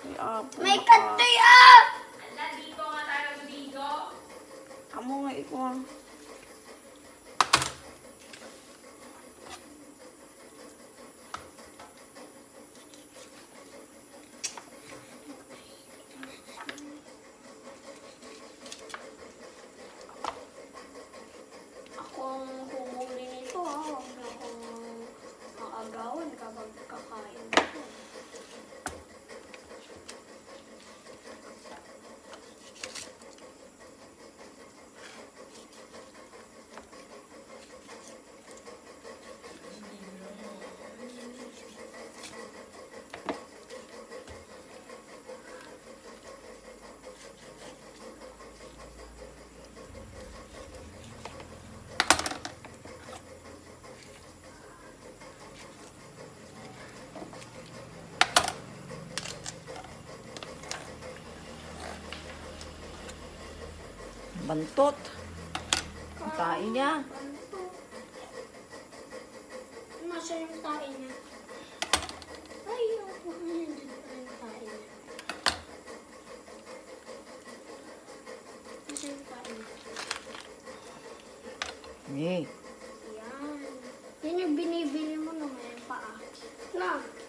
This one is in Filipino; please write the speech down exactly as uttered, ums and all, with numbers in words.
May apo. May katoy ah! Ala, dito nga tayo dito. Amo nga ikaw. Ako ang humuli nito ah. Huwag na akong maagawan kapag kakain ko. Bantot. Ang tae niya. Nasa yung tae niya? Ay, ako na yun. Yung tae niya. Nasa yung tae niya? Eh. Yan. Yan yung binibili mo na may paa. Na.